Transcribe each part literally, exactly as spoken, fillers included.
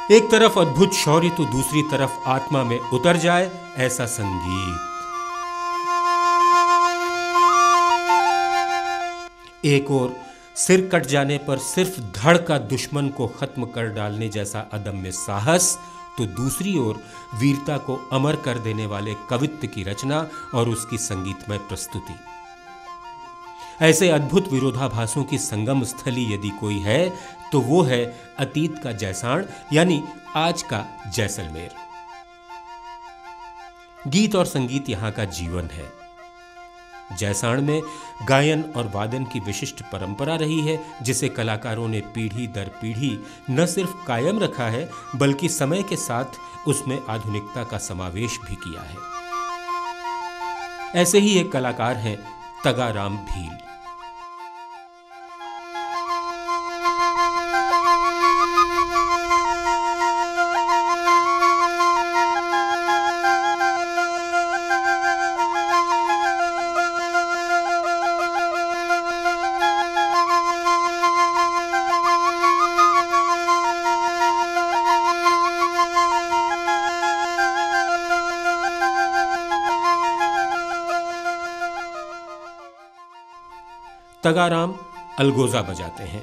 एक तरफ अद्भुत शौर्य तो दूसरी तरफ आत्मा में उतर जाए ऐसा संगीत। एक और सिर कट जाने पर सिर्फ धड़ का दुश्मन को खत्म कर डालने जैसा अदम्य साहस, तो दूसरी ओर वीरता को अमर कर देने वाले कवित्व की रचना और उसकी संगीतमय प्रस्तुति। ऐसे अद्भुत विरोधाभासों की संगम स्थली यदि कोई है तो वो है अतीत का जैसाण यानी आज का जैसलमेर। गीत और संगीत यहां का जीवन है। जैसाण में गायन और वादन की विशिष्ट परंपरा रही है, जिसे कलाकारों ने पीढ़ी दर पीढ़ी न सिर्फ कायम रखा है बल्कि समय के साथ उसमें आधुनिकता का समावेश भी किया है। ऐसे ही एक कलाकार हैं तगाराम भील। तगाराम अलगोजा बजाते हैं।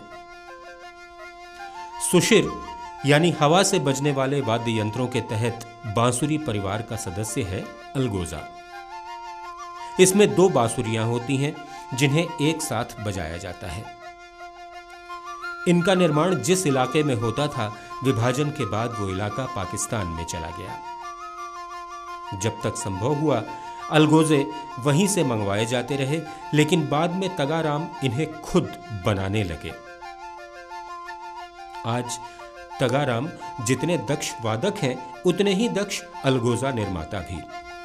सुशिर यानी हवा से बजने वाले वाद्य यंत्रों के तहत बांसुरी परिवार का सदस्य है अलगोजा। इसमें दो बांसुरियां होती हैं जिन्हें एक साथ बजाया जाता है। इनका निर्माण जिस इलाके में होता था, विभाजन के बाद वो इलाका पाकिस्तान में चला गया। जब तक संभव हुआ अलगोजे वहीं से मंगवाए जाते रहे, लेकिन बाद में तगाराम इन्हें खुद बनाने लगे। आज तगाराम जितने दक्ष वादक हैं उतने ही दक्ष अलगोजा निर्माता भी।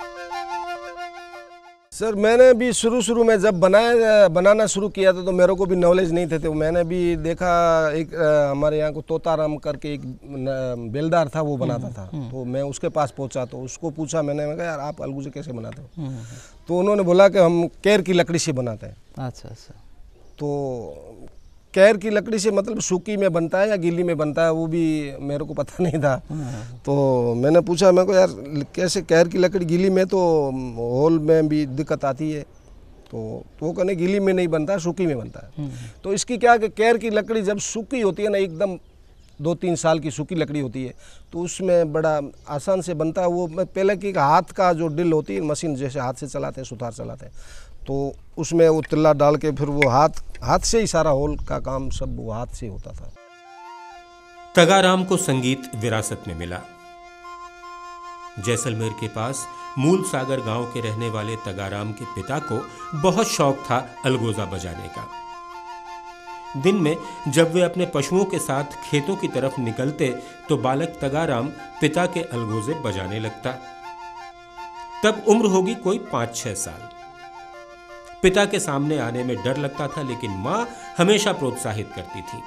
सर मैंने भी शुरू शुरू में जब बनाया बनाना शुरू किया था तो मेरे को भी नॉलेज नहीं थे, तो मैंने भी देखा एक आ, हमारे यहाँ को तोताराम करके एक बेलदार था, वो बनाता था। तो मैं उसके पास पहुँचा तो उसको पूछा मैंने, मैं कहा यार आप अलगुजे कैसे बनाते हो? तो उन्होंने बोला कि हम कैर की लकड़ी से बनाते हैं। अच्छा अच्छा। तो कैर की लकड़ी से मतलब सूखी में बनता है या गीली में बनता है वो भी मेरे को पता नहीं था। तो मैंने पूछा, मैं को यार कैसे कैर की लकड़ी गीली में तो होल में भी दिक्कत आती है, तो तो वो कहने गीली में नहीं बनता, सूखी में बनता है। तो इसकी क्या कि कैर की लकड़ी जब सूखी होती है ना, एकदम दो तीन साल की सूखी लकड़ी होती है, तो उसमें बड़ा आसान से बनता है। वो पहले की हाथ का जो डिल होती है, मशीन जैसे हाथ से चलाते हैं, सुथार चलाते हैं, तो उसमें वो तिल्ला डाल के फिर वो हाथ हाथ से ही सारा होल का काम सब वो हाथ से होता था। तगाराम को संगीत विरासत में मिला। जैसलमेर के पास मूल सागर गांव के रहने वाले तगाराम के पिता को बहुत शौक था अलगोजा बजाने का। दिन में जब वे अपने पशुओं के साथ खेतों की तरफ निकलते तो बालक तगाराम पिता के अलगोजे बजाने लगता। तब उम्र होगी कोई पांच छह साल। पिता के सामने आने में डर लगता था, लेकिन मां हमेशा प्रोत्साहित करती थी।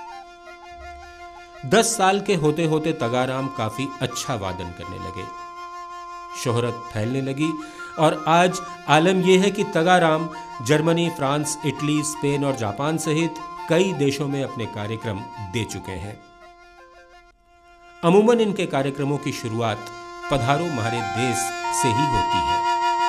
दस साल के होते होते तगाराम काफी अच्छा वादन करने लगे। शोहरत फैलने लगी और आज आलम यह है कि Tagaram Germany, France, Italy, Spain और जापान सहित कई देशों में अपने कार्यक्रम दे चुके हैं। अमूमन इनके कार्यक्रमों की शुरुआत पधारो म्हारे देश से ही होती है।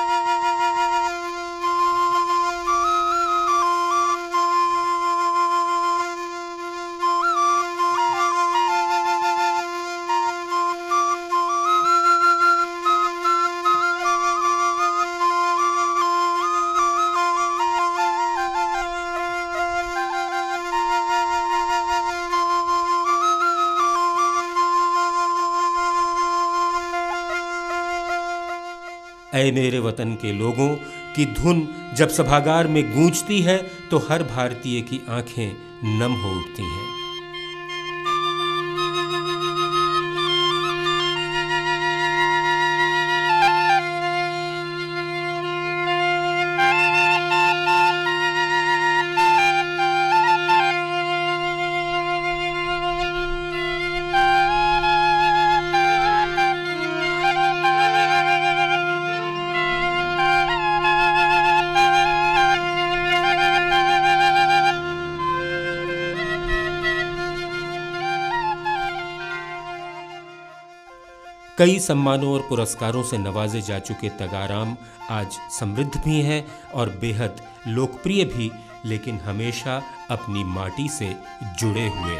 ऐ मेरे वतन के लोगों की धुन जब सभागार में गूंजती है तो हर भारतीय की आंखें नम हो उठती हैं। कई सम्मानों और पुरस्कारों से नवाजे जा चुके तगाराम आज समृद्ध भी हैं और बेहद लोकप्रिय भी, लेकिन हमेशा अपनी माटी से जुड़े हुए।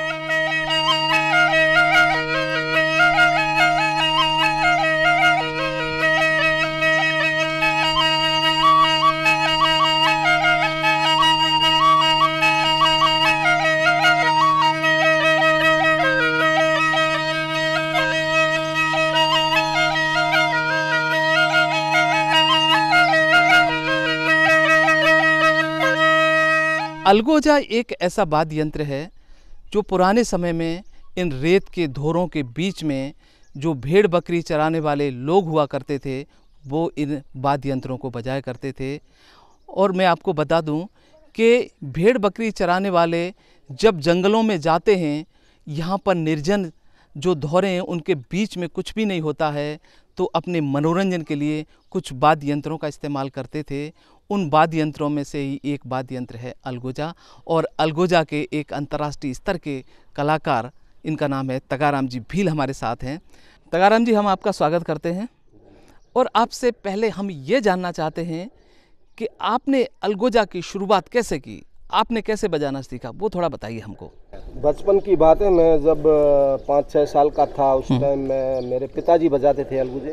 अलगोजा एक ऐसा वाद्य यंत्र है जो पुराने समय में इन रेत के धोरों के बीच में जो भेड़ बकरी चराने वाले लोग हुआ करते थे वो इन वाद्य यंत्रों को बजाया करते थे। और मैं आपको बता दूं कि भेड़ बकरी चराने वाले जब जंगलों में जाते हैं, यहाँ पर निर्जन जो धोरे हैं उनके बीच में कुछ भी नहीं होता है, तो अपने मनोरंजन के लिए कुछ वाद्य यंत्रों का इस्तेमाल करते थे। उन वाद्य यंत्रों में से ही एक वाद्य यंत्र है अलगोजा, और अलगोजा के एक अंतर्राष्ट्रीय स्तर के कलाकार, इनका नाम है तगाराम जी भील, हमारे साथ हैं। तगाराम जी, हम आपका स्वागत करते हैं और आपसे पहले हम ये जानना चाहते हैं कि आपने अलगोजा की शुरुआत कैसे की, आपने कैसे बजाना सीखा, वो थोड़ा बताइए हमको। बचपन की बात है, मैं जब पाँच छः साल का था उस टाइम में मेरे पिताजी बजाते थे अलगुजे,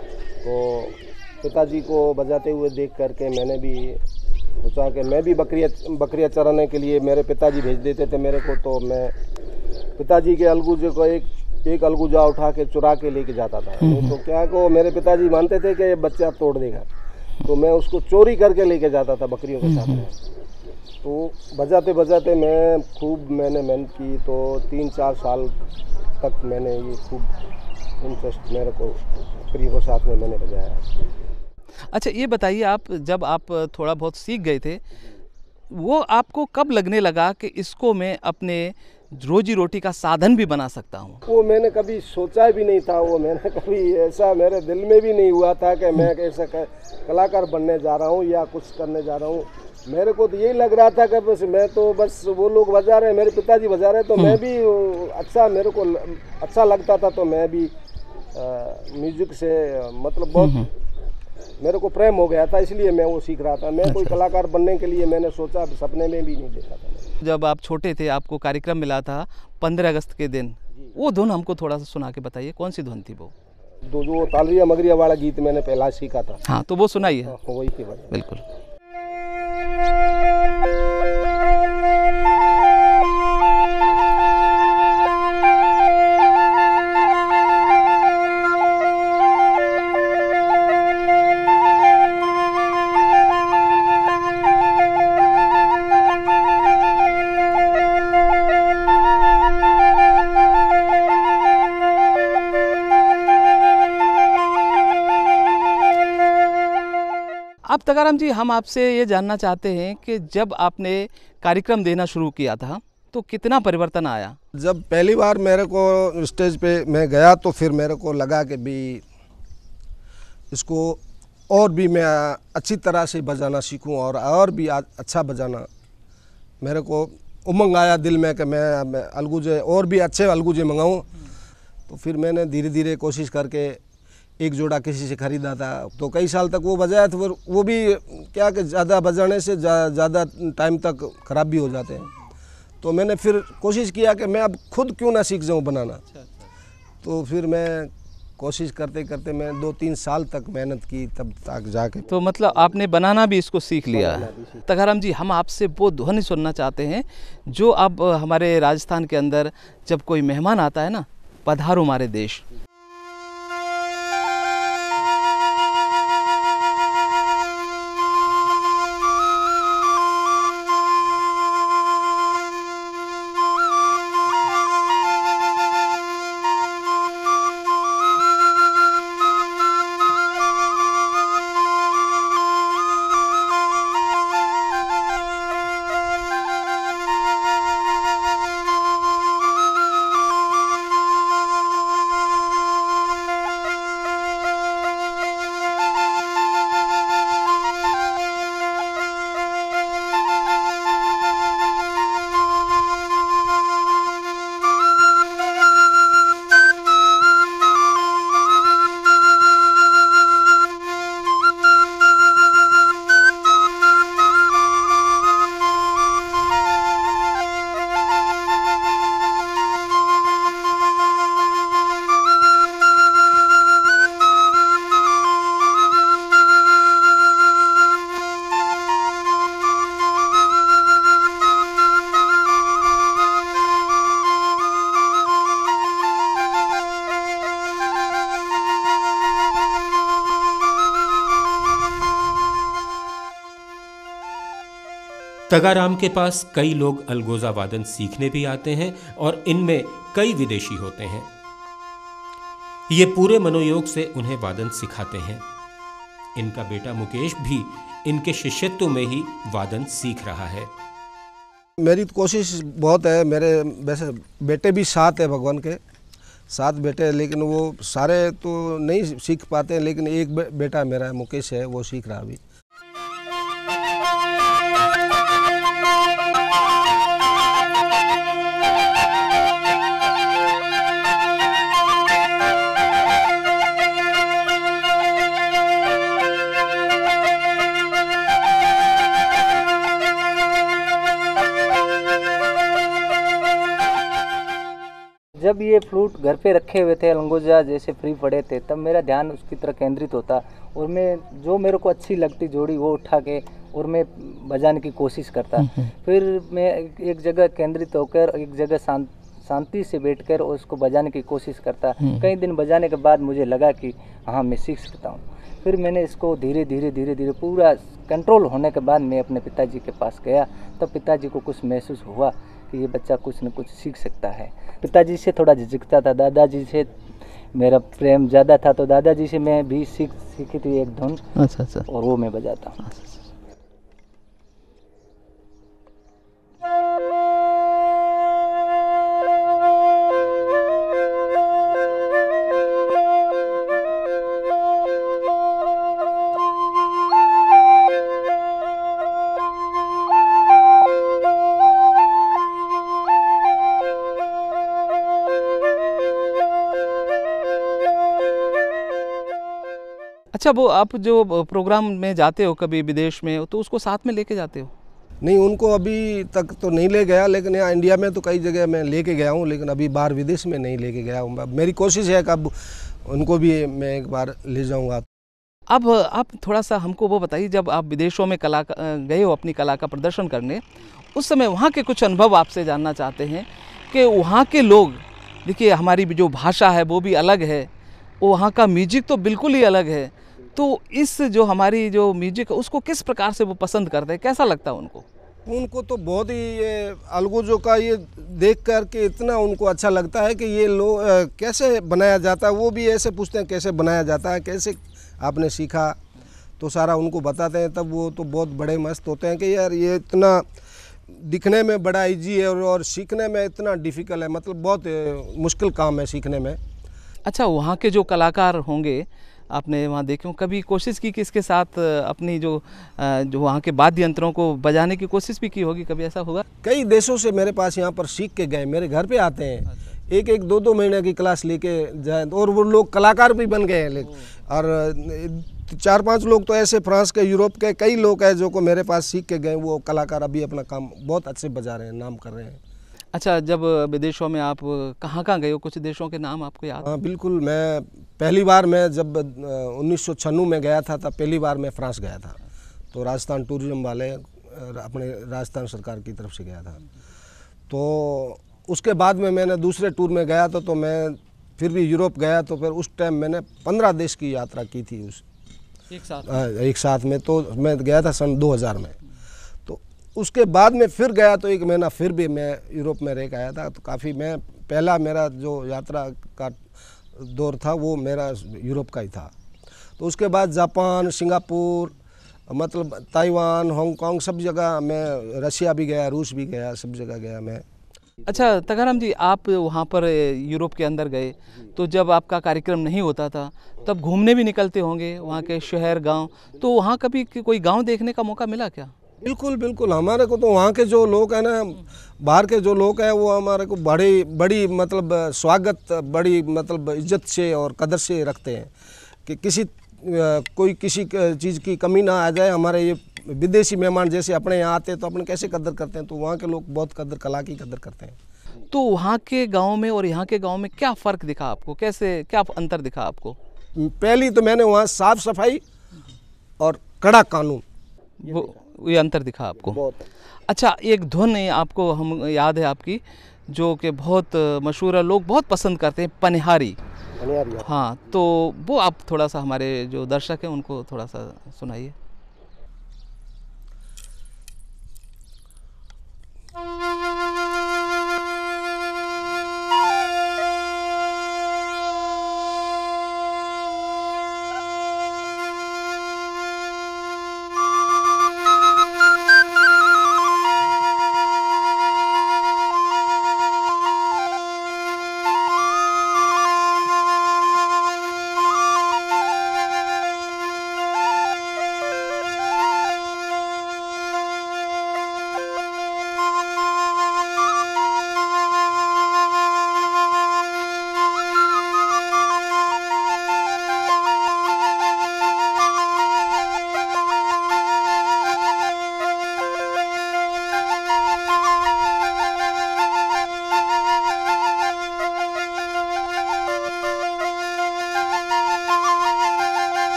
तो पिताजी को बजाते हुए देख करके मैंने भी सोचा कि मैं भी बकरियाँ बकरियाँ चराने के लिए मेरे पिताजी भेज देते थे मेरे को, तो मैं पिताजी के अलगुजे को एक एक अलगुजा उठा के चुरा के लेके जाता था। तो क्या को मेरे पिताजी मानते थे कि ये बच्चा तोड़ देगा, तो मैं उसको चोरी करके लेके जाता था बकरियों के साथ में। तो बजाते बजाते मैं खूब मैंने मेहनत की, तो तीन चार साल तक मैंने ये खूब इंटरेस्ट मेरे को बकरियों के साथ में मैंने बजाया। अच्छा, ये बताइए, आप जब आप थोड़ा बहुत सीख गए थे, वो आपको कब लगने लगा कि इसको मैं अपने रोजी रोटी का साधन भी बना सकता हूँ? वो मैंने कभी सोचा भी नहीं था, वो मैंने कभी ऐसा मेरे दिल में भी नहीं हुआ था कि मैं ऐसा कलाकार बनने जा रहा हूँ या कुछ करने जा रहा हूँ। मेरे को तो यही लग रहा था कि बस मैं तो बस वो लोग बजा रहे हैं, मेरे पिताजी बजा रहे हैं, तो मैं भी अच्छा, मेरे को अच्छा लगता था, तो मैं भी म्यूजिक से मतलब बहुत मेरे को प्रेम हो गया था, इसलिए मैं वो सीख रहा था। मैं कोई कलाकार बनने के लिए मैंने सोचा सपने में भी नहीं देखा था। जब आप छोटे थे, आपको कार्यक्रम मिला था पंद्रह अगस्त के दिन, वो धुन हमको थोड़ा सा सुना के बताइए, कौन सी धुन थी वो? दो जो तालरिया मगरिया वाला गीत मैंने पहला सीखा था। हाँ, तो वो सुनाइए। हाँ, वही की बात। बिल्कुल। अब तगाराम जी, हम आपसे ये जानना चाहते हैं कि जब आपने कार्यक्रम देना शुरू किया था तो कितना परिवर्तन आया? जब पहली बार मेरे को स्टेज पे मैं गया तो फिर मेरे को लगा कि भी इसको और भी मैं अच्छी तरह से बजाना सीखूं और और भी अच्छा बजाना, मेरे को उमंग आया दिल में कि मैं अलगुजे और भी अच्छे अलगुजे मंगाऊं। तो फिर मैंने धीरे धीरे कोशिश करके एक जोड़ा किसी से ख़रीदा था, तो कई साल तक वो बजाया। तो फिर वो भी क्या कि ज़्यादा बजाने से ज़्यादा टाइम तक ख़राब भी हो जाते हैं, तो मैंने फिर कोशिश किया कि मैं अब खुद क्यों ना सीख जाऊँ बनाना। तो फिर मैं कोशिश करते करते मैं दो तीन साल तक मेहनत की, तब तक जाके तो मतलब आपने बनाना भी इसको सीख लिया है। तगाराम जी, हम आपसे वो ध्वनि सुनना चाहते हैं जो अब हमारे राजस्थान के अंदर जब कोई मेहमान आता है ना, पधारो हमारे देश। तगाराम के पास कई लोग अलगोजा वादन सीखने भी आते हैं और इनमें कई विदेशी होते हैं। ये पूरे मनोयोग से उन्हें वादन सिखाते हैं। इनका बेटा मुकेश भी इनके शिष्यत्व में ही वादन सीख रहा है। मेरी तो कोशिश बहुत है। मेरे वैसे बेटे भी सात है, भगवान के सात बेटे हैं, लेकिन वो सारे तो नहीं सीख पाते हैं, लेकिन एक बेटा मेरा मुकेश है, वो सीख रहा अभी। जब ये फ्लूट घर पे रखे हुए थे, अलगोजा जैसे फ्री पड़े थे, तब मेरा ध्यान उसकी तरफ केंद्रित होता और मैं जो मेरे को अच्छी लगती जोड़ी वो उठा के और मैं बजाने की कोशिश करता। फिर मैं एक जगह केंद्रित होकर एक जगह शांत शांति से बैठकर उसको बजाने की कोशिश करता। कई दिन बजाने के बाद मुझे लगा कि हाँ मैं सीख सकता हूँ। फिर मैंने इसको धीरे धीरे धीरे धीरे पूरा कंट्रोल होने के बाद मैं अपने पिताजी के पास गया। तब पिताजी को कुछ महसूस हुआ कि ये बच्चा कुछ न कुछ सीख सकता है। पिताजी से थोड़ा झिझकता था, दादाजी से मेरा प्रेम ज़्यादा था, तो दादाजी से मैं भी सीख सीखी थी एक धुन। अच्छा अच्छा। और वो मैं बजाता हूँ। अच्छा, वो आप जो प्रोग्राम में जाते हो कभी विदेश में, तो उसको साथ में लेके जाते हो? नहीं, उनको अभी तक तो नहीं ले गया, लेकिन यहाँ इंडिया में तो कई जगह मैं लेके गया हूँ, लेकिन अभी बाहर विदेश में नहीं लेके गया हूँ। मेरी कोशिश है कि अब उनको भी मैं एक बार ले जाऊँगा। अब आप थोड़ा सा हमको वो बताइए, जब आप विदेशों में कला गए हो अपनी कला का प्रदर्शन करने, उस समय वहाँ के कुछ अनुभव आपसे जानना चाहते हैं कि वहाँ के लोग, देखिए हमारी जो भाषा है वो भी अलग है, वहाँ का म्यूजिक तो बिल्कुल ही अलग है, तो इस जो हमारी जो म्यूजिक है उसको किस प्रकार से वो पसंद करते हैं, कैसा लगता है उनको? उनको तो बहुत ही ये अलगोजों का ये देख कर के इतना उनको अच्छा लगता है कि ये लोग कैसे बनाया जाता है। वो भी ऐसे पूछते हैं कैसे बनाया जाता है, कैसे आपने सीखा, तो सारा उनको बताते हैं। तब वो तो बहुत बड़े मस्त होते हैं कि यार ये इतना दिखने में बड़ा इजी है और, और सीखने में इतना डिफ़िकल्ट है, मतलब बहुत मुश्किल काम है सीखने में। अच्छा, वहाँ के जो कलाकार होंगे आपने वहाँ देखे हो, कभी कोशिश की कि इसके साथ अपनी जो जो वहाँ के वाद्य यंत्रों को बजाने की कोशिश भी की होगी, कभी ऐसा होगा? कई देशों से मेरे पास यहाँ पर सीख के गए, मेरे घर पे आते हैं। अच्छा। एक एक दो दो महीने की क्लास लेके जाए, और वो लोग कलाकार भी बन गए हैं। और चार पांच लोग तो ऐसे फ्रांस के, यूरोप के कई लोग हैं जो को मेरे पास सीख के गए, वो कलाकार अभी अपना काम बहुत अच्छे बजा रहे हैं, नाम कर रहे हैं। अच्छा, जब विदेशों में आप कहाँ कहाँ गए हो, कुछ देशों के नाम आपको याद? हाँ बिल्कुल, मैं पहली बार मैं जब उन्नीस सौ छियानवे में गया था, तब पहली बार मैं फ्रांस गया था। तो राजस्थान टूरिज्म वाले अपने राजस्थान सरकार की तरफ से गया था। तो उसके बाद में मैंने दूसरे टूर में गया था, तो मैं फिर भी यूरोप गया। तो फिर उस टाइम मैंने पंद्रह देश की यात्रा की थी उस एक साथ आ, एक साथ में। तो मैं गया था सन दो हज़ार में। तो उसके बाद में फिर गया, तो एक महीना फिर भी मैं यूरोप में रह के आया था। तो काफ़ी मैं पहला मेरा जो यात्रा का दौर था वो मेरा यूरोप का ही था। तो उसके बाद जापान, सिंगापुर, मतलब ताइवान, हांगकांग, सब जगह मैं, रशिया भी गया, रूस भी गया, सब जगह गया मैं। अच्छा तगाराम जी, आप वहाँ पर यूरोप के अंदर गए, तो जब आपका कार्यक्रम नहीं होता था तब घूमने भी निकलते होंगे वहाँ के शहर गांव, तो वहाँ कभी कोई गांव देखने का मौका मिला क्या? बिल्कुल बिल्कुल, हमारे को तो वहाँ के जो लोग हैं ना, बाहर के जो लोग हैं, वो हमारे को बड़ी बड़ी मतलब स्वागत, बड़ी मतलब इज्जत से और कदर से रखते हैं कि किसी कोई किसी चीज़ की कमी ना आ जाए। हमारे ये विदेशी मेहमान जैसे अपने यहाँ आते हैं तो अपने कैसे कदर करते हैं, तो वहाँ के लोग बहुत कदर, कला की कदर करते हैं। तो वहाँ के गांव में और यहाँ के गांव में क्या फ़र्क दिखा आपको, कैसे क्या अंतर दिखा आपको? पहली तो मैंने वहाँ साफ सफाई और कड़ा कानून, वो ये अंतर दिखा आपको बहुत। अच्छा, एक धुन आपको हम याद है आपकी, जो कि बहुत मशहूर है, लोग बहुत पसंद करते हैं, पनिहारी। हाँ, तो वो आप थोड़ा सा हमारे जो दर्शक हैं उनको थोड़ा सा सुनाइए।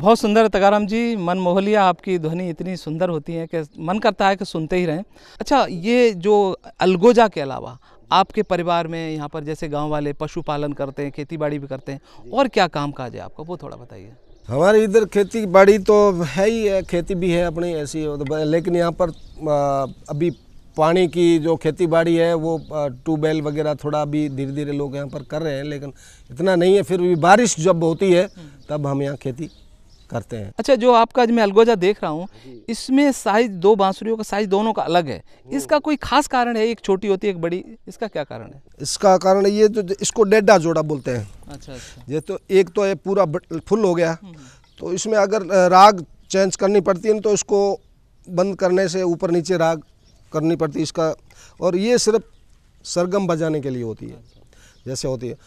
बहुत सुंदर तकाराम जी, मन मोह लिया। आपकी ध्वनि इतनी सुंदर होती है कि मन करता है कि सुनते ही रहें। अच्छा, ये जो अलगोजा के अलावा आपके परिवार में यहाँ पर जैसे गांव वाले पशुपालन करते हैं, खेती बाड़ी भी करते हैं, और क्या काम काज है आपका, वो थोड़ा बताइए। हमारे इधर खेती बाड़ी तो है ही है, खेती भी है अपनी ऐसी, लेकिन यहाँ पर अभी पानी की जो खेती बाड़ी है वो ट्यूबवेल वगैरह थोड़ा अभी धीरे धीरे लोग यहाँ पर कर रहे हैं, लेकिन इतना नहीं है। फिर भी बारिश जब होती है तब हम यहाँ खेती करते हैं। अच्छा, जो आपका मैं अलगोजा देख रहा हूँ, इसमें साइज, दो बांसुरियों का साइज दोनों का अलग है। इसका कोई खास कारण है? एक छोटी होती है, एक बड़ी, इसका क्या कारण है? इसका कारण ये जो इसको डेढ़ा जोड़ा बोलते हैं। अच्छा अच्छा। ये तो एक तो ये पूरा फुल हो गया, तो इसमें अगर राग चेंज करनी पड़ती है तो इसको बंद करने से ऊपर नीचे राग करनी पड़ती है इसका, और ये सिर्फ सरगम बजाने के लिए होती है। जैसे होती है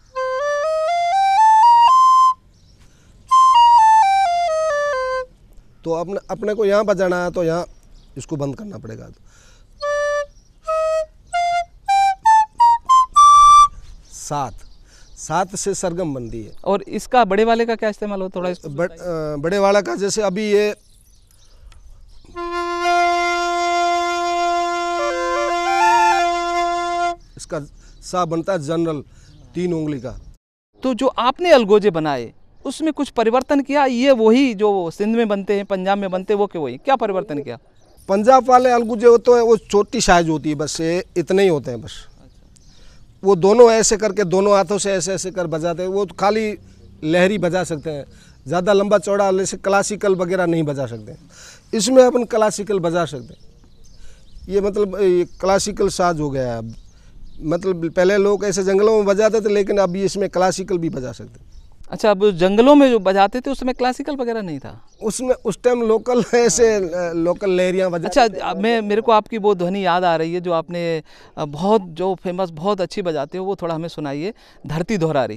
तो अपने अपने को यहाँ बजाना है तो यहाँ इसको बंद करना पड़ेगा। सात सात से सरगम बनती है। और इसका बड़े वाले का क्या इस्तेमाल हो, थोड़ा इसको बड़, बड़े वाला का जैसे अभी ये इसका सा बनता है जनरल तीन उंगली का। तो जो आपने अलगोजे बनाए उसमें कुछ परिवर्तन किया? ये वही जो सिंध में बनते हैं, पंजाब में बनते हैं, वो क्यों, वही क्या परिवर्तन किया? पंजाब वाले अलगोजे होते हैं वो छोटी साइज होती है, बस ये इतने ही होते हैं बस। वो दोनों ऐसे करके दोनों हाथों से ऐसे ऐसे कर बजाते हैं, वो तो खाली लहरी बजा सकते हैं, ज़्यादा लंबा चौड़ा जैसे क्लासिकल वगैरह नहीं बजा सकते। इसमें अपन क्लासिकल बजा सकते हैं। ये मतलब ये क्लासिकल साज हो गया है। मतलब पहले लोग ऐसे जंगलों में बजाते थे, लेकिन अभी इसमें क्लासिकल भी बजा सकते हैं। अच्छा, अब जंगलों में जो बजाते थे उसमें क्लासिकल वगैरह नहीं था? उसमें उस टाइम लोकल ऐसे लोकल लहरियाँ बजा। अच्छा, मैं मेरे को आपकी वो ध्वनि याद आ रही है जो आपने बहुत जो फेमस बहुत अच्छी बजाते हो, वो थोड़ा हमें सुनाइए, धरती दोहरारी।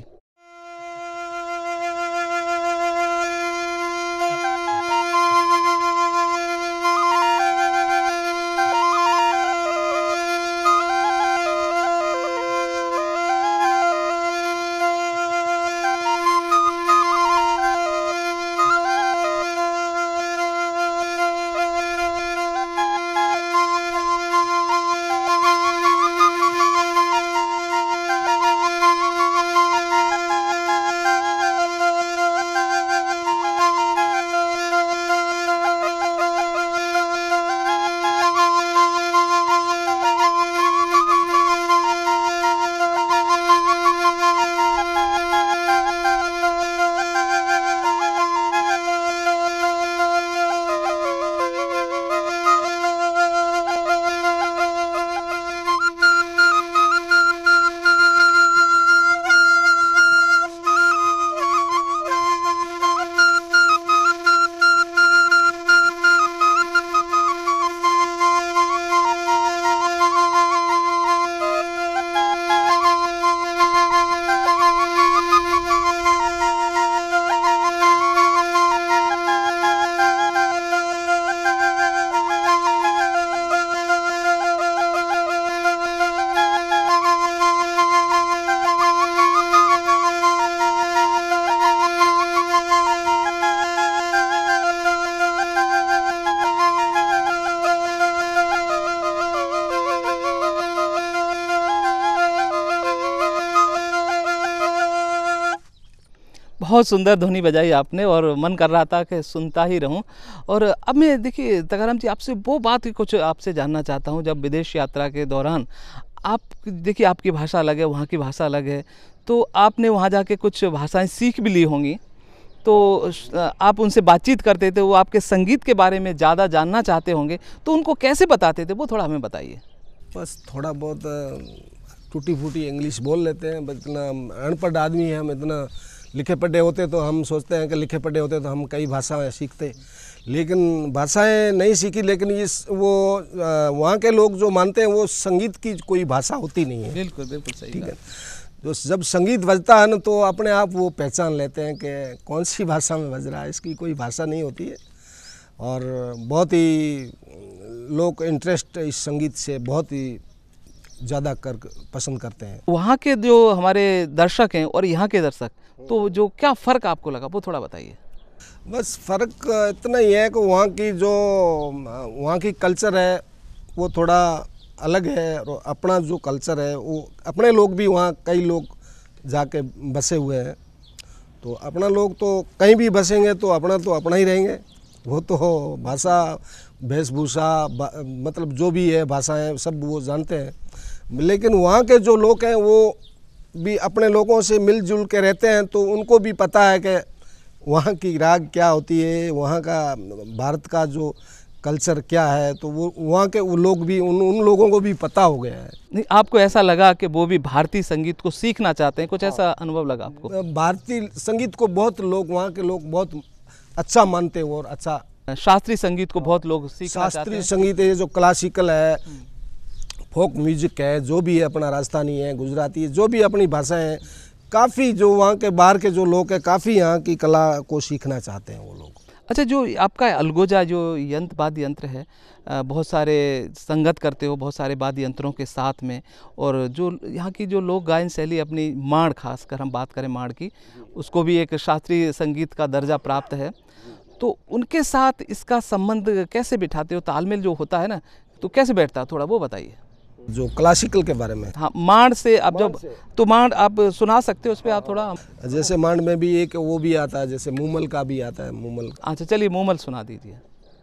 बहुत सुंदर ध्वनि बजाई आपने और मन कर रहा था कि सुनता ही रहूं। और अब मैं देखिए तकाराम जी, आपसे वो बात कुछ आपसे जानना चाहता हूं। जब विदेश यात्रा के दौरान आप देखिए, आपकी भाषा अलग है, वहाँ की भाषा अलग है, तो आपने वहाँ जाके कुछ भाषाएं सीख भी ली होंगी, तो आप उनसे बातचीत करते थे, वो आपके संगीत के बारे में ज़्यादा जानना चाहते होंगे, तो उनको कैसे बताते थे, वो थोड़ा हमें बताइए। बस थोड़ा बहुत टूटी फूटी इंग्लिश बोल लेते हैं, इतना अनपढ़ आदमी है हम, इतना लिखे पढ़े होते तो हम सोचते हैं कि लिखे पढ़े होते तो हम कई भाषाएं सीखते, लेकिन भाषाएं नहीं सीखी। लेकिन इस वो वहाँ के लोग जो मानते हैं वो संगीत की कोई भाषा होती नहीं है। बिल्कुल बिल्कुल सही, ठीक है। जो जब संगीत बजता है ना तो अपने आप वो पहचान लेते हैं कि कौन सी भाषा में बज रहा है, इसकी कोई भाषा नहीं होती है। और बहुत ही लोग इंटरेस्ट इस संगीत से बहुत ही ज़्यादा कर पसंद करते हैं। वहाँ के जो हमारे दर्शक हैं और यहाँ के दर्शक, तो जो क्या फ़र्क आपको लगा वो थोड़ा बताइए। बस फ़र्क इतना ही है कि वहाँ की जो वहाँ की कल्चर है वो थोड़ा अलग है, और अपना जो कल्चर है वो अपने लोग भी वहाँ कई लोग जाके बसे हुए हैं। तो अपना लोग तो कहीं भी बसेंगे तो अपना तो अपना ही रहेंगे। वो तो भाषा, वेशभूषा, मतलब जो भी है भाषाएं सब वो जानते हैं। लेकिन वहाँ के जो लोग हैं वो भी अपने लोगों से मिलजुल के रहते हैं, तो उनको भी पता है कि वहाँ की राग क्या होती है, वहाँ का भारत का जो कल्चर क्या है। तो वो वहाँ के वो लोग भी उन उन लोगों को भी पता हो गया है। नहीं, आपको ऐसा लगा कि वो भी भारतीय संगीत को सीखना चाहते हैं, कुछ ऐसा अनुभव लगा आपको? भारतीय संगीत को बहुत लोग, वहाँ के लोग बहुत अच्छा मानते हैं और अच्छा। शास्त्रीय संगीत को बहुत लोग सीखना चाहते हैं। शास्त्रीय संगीत है, जो क्लासिकल है, फोक म्यूजिक है, जो भी है अपना राजस्थानी है, गुजराती है, जो भी अपनी भाषा है, काफ़ी जो वहाँ के बाहर के जो लोग हैं काफ़ी यहाँ की कला को सीखना चाहते हैं वो लोग। अच्छा, जो आपका अलगोजा जो यंत्र वाद्य यंत्र है, बहुत सारे संगत करते हो बहुत सारे वाद्य यंत्रों के साथ में, और जो यहाँ की जो लोक गायन शैली अपनी माण, खासकर हम बात करें माण की, उसको भी एक शास्त्रीय संगीत का दर्जा प्राप्त है। तो उनके साथ इसका संबंध कैसे बिठाते हो? तालमेल जो होता है ना, तो कैसे बैठता है, थोड़ा वो बताइए। जो क्लासिकल के बारे में, हाँ, मांड से आप जब तो मांड आप सुना सकते हो, उस पर आप थोड़ा। जैसे मांड में भी एक वो भी आता है, जैसे मूमल का भी आता है, मूमल। अच्छा, चलिए मूमल सुना दीजिए।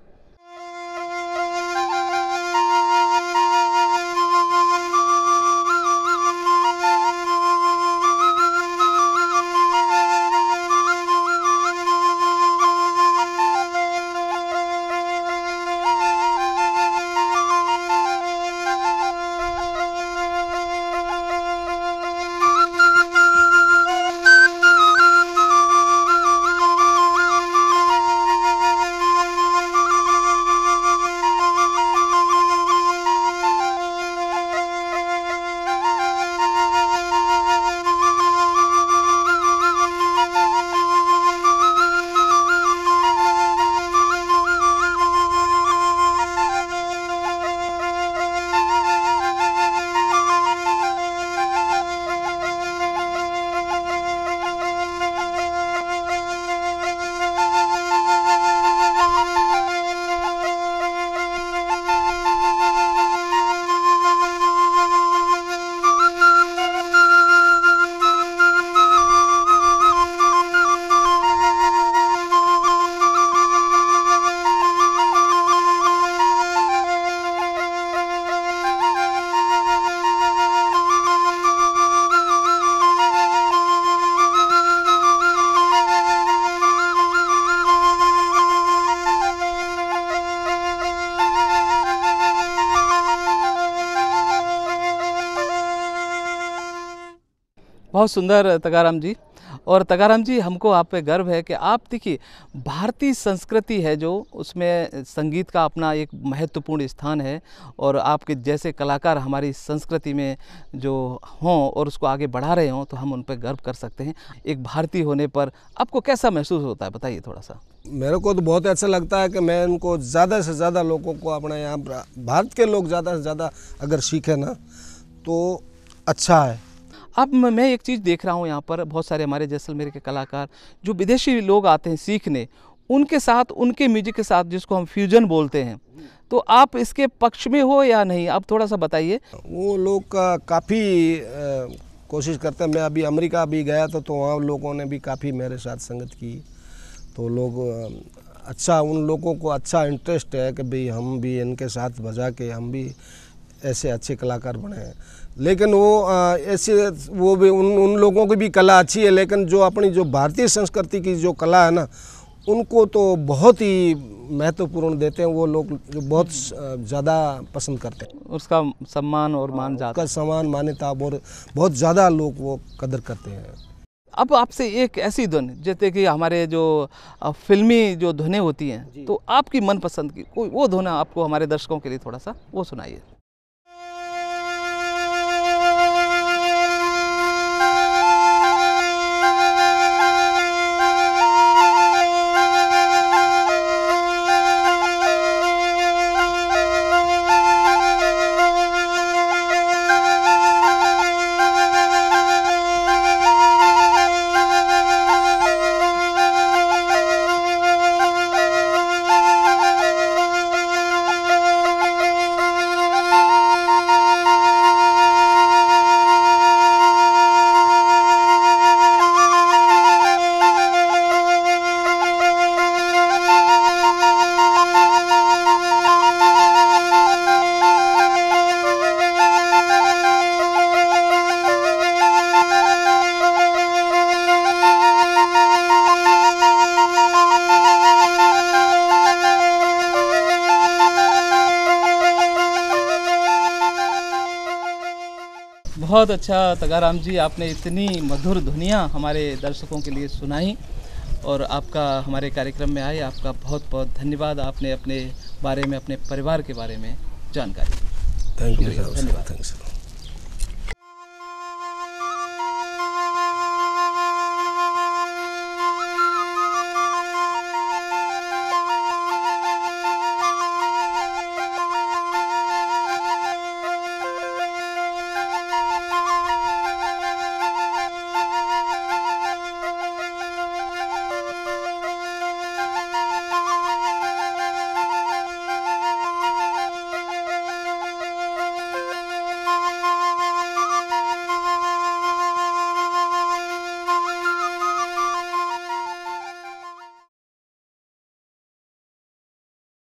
बहुत सुंदर तगाराम जी। और तगाराम जी, हमको आप पे गर्व है कि आप देखिए, भारतीय संस्कृति है जो, उसमें संगीत का अपना एक महत्वपूर्ण स्थान है, और आपके जैसे कलाकार हमारी संस्कृति में जो हों और उसको आगे बढ़ा रहे हों, तो हम उन पर गर्व कर सकते हैं। एक भारतीय होने पर आपको कैसा महसूस होता है, बताइए थोड़ा सा। मेरे को तो बहुत अच्छा लगता है कि मैं उनको ज़्यादा से ज़्यादा लोगों को अपने यहाँ भारत के लोग ज़्यादा से ज़्यादा अगर सीखें ना तो अच्छा है। अब मैं एक चीज़ देख रहा हूँ यहाँ पर, बहुत सारे हमारे जैसलमेर के कलाकार जो विदेशी लोग आते हैं सीखने, उनके साथ उनके म्यूजिक के साथ जिसको हम फ्यूजन बोलते हैं, तो आप इसके पक्ष में हो या नहीं, आप थोड़ा सा बताइए। वो लोग का काफ़ी कोशिश करते हैं। मैं अभी अमेरिका भी गया था तो वहाँ लोगों ने भी काफ़ी मेरे साथ संगत की, तो लोग अच्छा, उन लोगों को अच्छा इंटरेस्ट है कि भाई हम भी इनके साथ बजा के हम भी ऐसे अच्छे कलाकार बने। लेकिन वो ऐसे वो भी उन उन लोगों की भी कला अच्छी है, लेकिन जो अपनी जो भारतीय संस्कृति की जो कला है ना, उनको तो बहुत ही महत्वपूर्ण देते हैं वो लोग, जो बहुत ज़्यादा पसंद करते हैं। उसका सम्मान और मान जाता है, उसका सम्मान, मान्यता और बहुत ज़्यादा लोग वो कदर करते हैं। अब आपसे एक ऐसी धुन, जैसे कि हमारे जो फिल्मी जो धुनें होती हैं, तो आपकी मनपसंद की कोई वो धुन आपको हमारे दर्शकों के लिए थोड़ा सा वो सुनाइए। बहुत अच्छा तगाराम जी, आपने इतनी मधुर धुनियाँ हमारे दर्शकों के लिए सुनाई और आपका हमारे कार्यक्रम में आए, आपका बहुत बहुत धन्यवाद। आपने अपने बारे में, अपने परिवार के बारे में जानकारी दी। थैंक यू, धन्यवाद। थैंक्स।